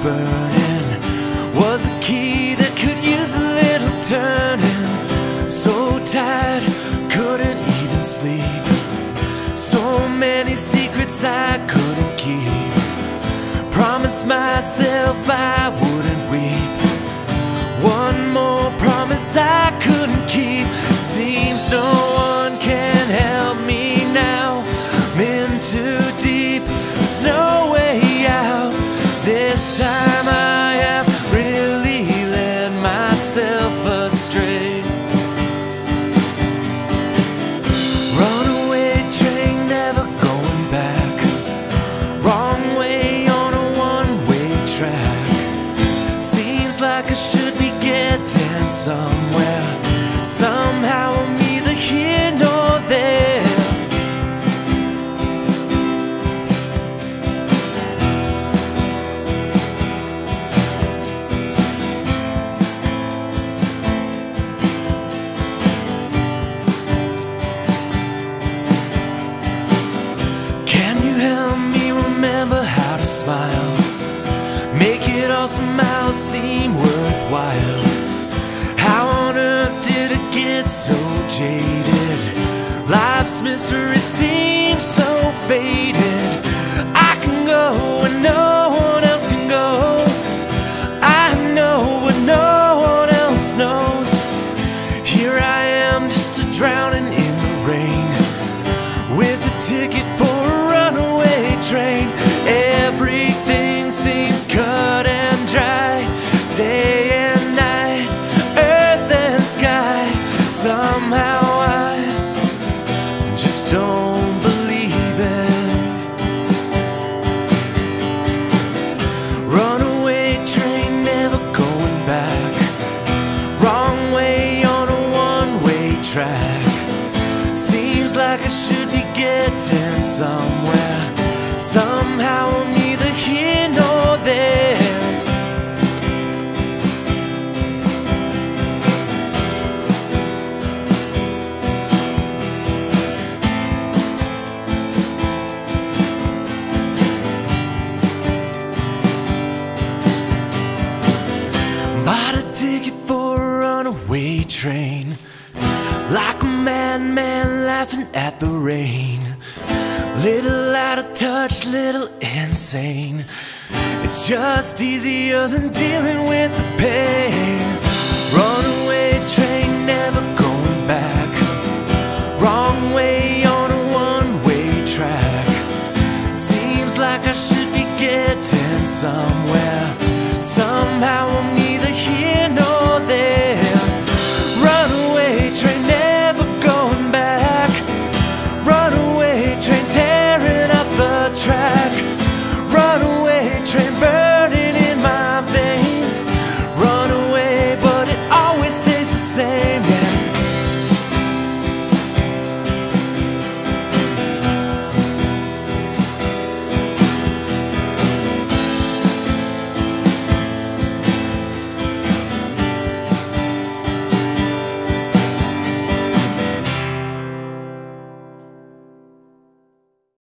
burning was a key that could use a little turning. So tired, couldn't even sleep. So many secrets I couldn't keep. Promised myself I wouldn't weep. One more promise I couldn't keep. It seems no one can help me now. I'm in too deep, there's no way out. This time I have really led myself astray. Runaway train, never going back. Wrong way on a one-way track. Seems like I should be getting somewhere. Somehow I'm neither here nor there. Smile, make it all somehow seem worthwhile. How on earth did it get so jaded? Life's mystery seems so faded. I can go where no one else can go. I know what no one else knows. Here I am, just a drowning in the rain, with a ticket for a runaway train. Everything seems cut and dry, day and night, earth and sky. Somehow I just don't believe it. Runaway train, never going back. Wrong way on a one-way track. Seems like I should be getting somewhere. Somehow I'm neither here nor there. Bought a ticket for a runaway train, like a madman laughing at the rain. Little out of touch, little insane. It's just easier than dealing with the pain. Runaway train, never going back. Wrong way on a one-way track. Seems like I should be getting somewhere.